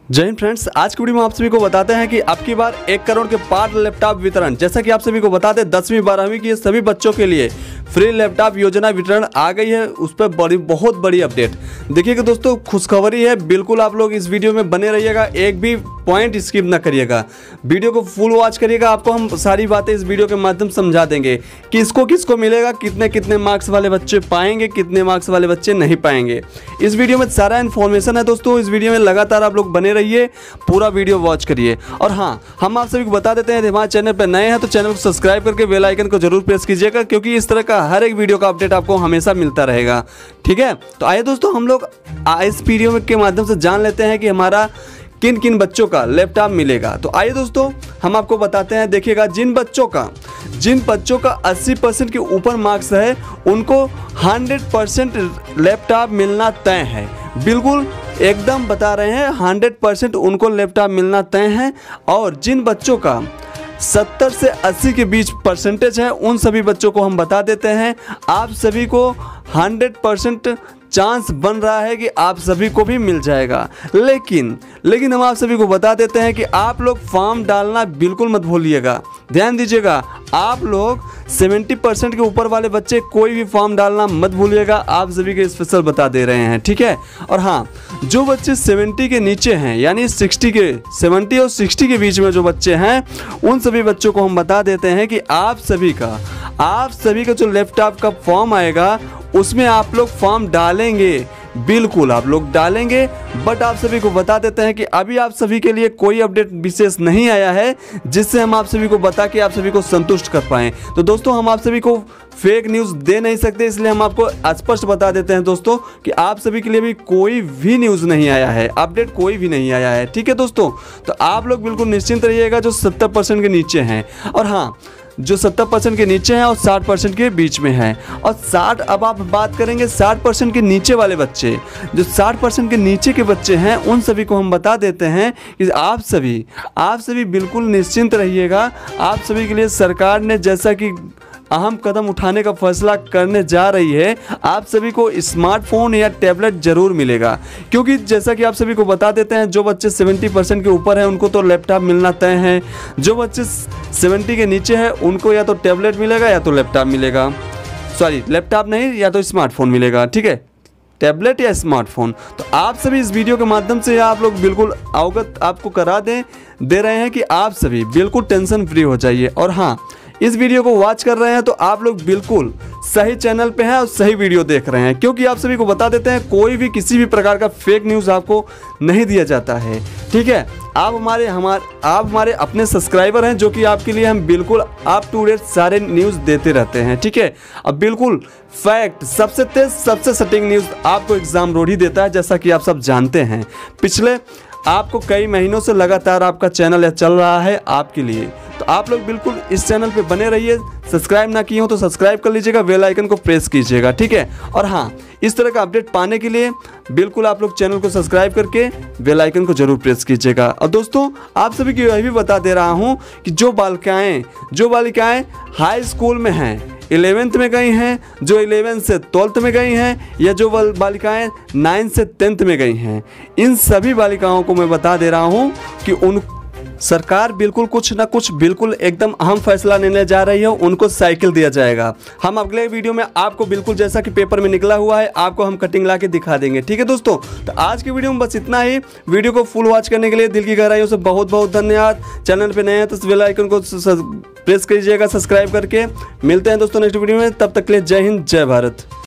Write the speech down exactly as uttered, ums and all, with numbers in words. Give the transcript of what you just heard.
जय हिंद फ्रेंड्स, आज की वीडियो में आप सभी को बताते हैं कि अब की बार एक करोड़ के पार लैपटॉप वितरण। जैसा कि आप सभी को बता दें, दसवीं बारहवीं के सभी बच्चों के लिए फ्री लैपटॉप योजना वितरण आ गई है। उस पर बड़ी बहुत बड़ी अपडेट देखिएगा दोस्तों, खुशखबरी है। बिल्कुल आप लोग इस वीडियो में बने रहिएगा, एक भी पॉइंट स्किप ना करिएगा, वीडियो को फुल वॉच करिएगा। आपको हम सारी बातें इस वीडियो के माध्यम से समझा देंगे, किसको किसको मिलेगा, कितने कितने मार्क्स वाले बच्चे पाएंगे, कितने मार्क्स वाले बच्चे नहीं पाएंगे। इस वीडियो में सारा इन्फॉर्मेशन है दोस्तों। इस वीडियो में लगातार आप लोग बने रहिए, पूरा वीडियो वॉच करिए। और हाँ, हम आप सभी को बता देते हैं, हमारे चैनल पर नए हैं तो चैनल को सब्सक्राइब करके बेल आइकन को जरूर प्रेस कीजिएगा, क्योंकि इस तरह का हर एक वीडियो का अपडेट आपको हमेशा मिलता रहेगा। ठीक है, तो आइए दोस्तों, हम लोग इस वीडियो के माध्यम से जान लेते हैं कि हमारा किन किन बच्चों का लैपटॉप मिलेगा। तो आइए दोस्तों, हम आपको बताते हैं। देखिएगा, जिन बच्चों का जिन बच्चों का अस्सी परसेंट के ऊपर मार्क्स है, उनको सौ परसेंट लैपटॉप मिलना तय है। बिल्कुल एकदम बता रहे हैं, सौ परसेंट उनको लैपटॉप मिलना तय है। और जिन बच्चों का सत्तर से अस्सी के बीच परसेंटेज है, उन सभी बच्चों को हम बता देते हैं, आप सभी को सौ परसेंट चांस बन रहा है कि आप सभी को भी मिल जाएगा। लेकिन लेकिन हम आप सभी को बता देते हैं कि आप लोग फॉर्म डालना बिल्कुल मत भूलिएगा। ध्यान दीजिएगा, आप लोग सत्तर परसेंट के ऊपर वाले बच्चे कोई भी फॉर्म डालना मत भूलिएगा, आप सभी के स्पेशल बता दे रहे हैं। ठीक है, और हाँ, जो बच्चे सत्तर के नीचे हैं, यानी साठ के सत्तर और साठ के बीच में जो बच्चे हैं, उन सभी बच्चों को हम बता देते हैं कि आप सभी का आप सभी का जो लैपटॉप का फॉर्म आएगा, उसमें आप लोग फॉर्म डालेंगे, बिल्कुल आप लोग डालेंगे। बट आप सभी को बता देते हैं कि अभी आप सभी के लिए कोई अपडेट विशेष नहीं आया है, जिससे हम आप सभी को बता के आप सभी को संतुष्ट कर पाएँ। तो दोस्तों, हम आप सभी को फेक न्यूज़ दे नहीं सकते, इसलिए हम आपको स्पष्ट बता देते हैं दोस्तों कि आप सभी के लिए भी कोई भी न्यूज़ नहीं आया है, अपडेट कोई भी नहीं आया है। ठीक है दोस्तों, तो आप लोग बिल्कुल निश्चिंत रहिएगा जो सत्तर परसेंट के नीचे हैं। और हाँ, जो सत्तर परसेंट के नीचे हैं और साठ परसेंट के बीच में हैं। और साठ अब आप बात करेंगे साठ परसेंट के नीचे वाले बच्चे, जो साठ परसेंट के नीचे के बच्चे हैं, उन सभी को हम बता देते हैं कि आप सभी आप सभी बिल्कुल निश्चिंत रहिएगा। आप सभी के लिए सरकार ने जैसा कि अहम कदम उठाने का फैसला करने जा रही है, आप सभी को स्मार्टफोन या टैबलेट जरूर मिलेगा। क्योंकि जैसा कि आप सभी को बता देते हैं, जो बच्चे सत्तर परसेंट के ऊपर हैं उनको तो लैपटॉप मिलना तय है, जो बच्चे सत्तर के नीचे हैं उनको या तो टैबलेट मिलेगा या तो लैपटॉप मिलेगा। सॉरी, लैपटॉप नहीं, या तो स्मार्टफोन मिलेगा। ठीक है, टैबलेट या स्मार्टफोन। तो आप सभी इस वीडियो के माध्यम से आप लोग बिल्कुल अवगत आपको करा दें दे रहे हैं कि आप सभी बिल्कुल टेंशन फ्री हो जाइए। और हाँ, इस वीडियो को वॉच कर रहे हैं तो आप लोग बिल्कुल सही चैनल पे हैं और सही वीडियो देख रहे हैं, क्योंकि आप सभी को बता देते हैं, कोई भी किसी भी प्रकार का फेक न्यूज़ आपको नहीं दिया जाता है। ठीक है, आप हमारे हमारे आप हमारे अपने सब्सक्राइबर हैं, जो कि आपके लिए हम बिल्कुल अप टू डेट सारे न्यूज़ देते रहते हैं। ठीक है, अब बिल्कुल फैक्ट, सबसे तेज सबसे सटीक न्यूज़ आपको एग्जाम रोड ही देता है, जैसा कि आप सब जानते हैं। पिछले आपको कई महीनों से लगातार आपका चैनल चल रहा है आपके लिए, तो आप लोग बिल्कुल इस चैनल पे बने रहिए। सब्सक्राइब ना किए हो तो सब्सक्राइब कर लीजिएगा, बेल आइकन को प्रेस कीजिएगा। ठीक है, और हाँ, इस तरह का अपडेट पाने के लिए बिल्कुल आप लोग चैनल को सब्सक्राइब करके बेल आइकन को जरूर प्रेस कीजिएगा। और दोस्तों, आप सभी को यह भी बता दे रहा हूँ कि जो बालिकाएँ जो बालिकाएँ हाई स्कूल में हैं, इलेवेंथ में गई हैं, जो इलेवेंथ से ट्वेल्थ में गई हैं, या जो बालिकाएं नाइन्थ से टेंथ में गई हैं, इन सभी बालिकाओं को मैं बता दे रहा हूं कि उन सरकार बिल्कुल कुछ ना कुछ बिल्कुल एकदम अहम फैसला लेने जा रही है। उनको साइकिल दिया जाएगा। हम अगले वीडियो में आपको बिल्कुल जैसा कि पेपर में निकला हुआ है, आपको हम कटिंग ला के दिखा देंगे। ठीक है दोस्तों, तो आज की वीडियो में बस इतना ही। वीडियो को फुल वॉच करने के लिए दिल की गहराइयों से बहुत बहुत धन्यवाद। चैनल पर नए हैं तो बेल आइकन को प्रेस कीजिएगा सब्सक्राइब करके। मिलते हैं दोस्तों नेक्स्ट वीडियो में, तब तक के लिए जय हिंद, जय भारत।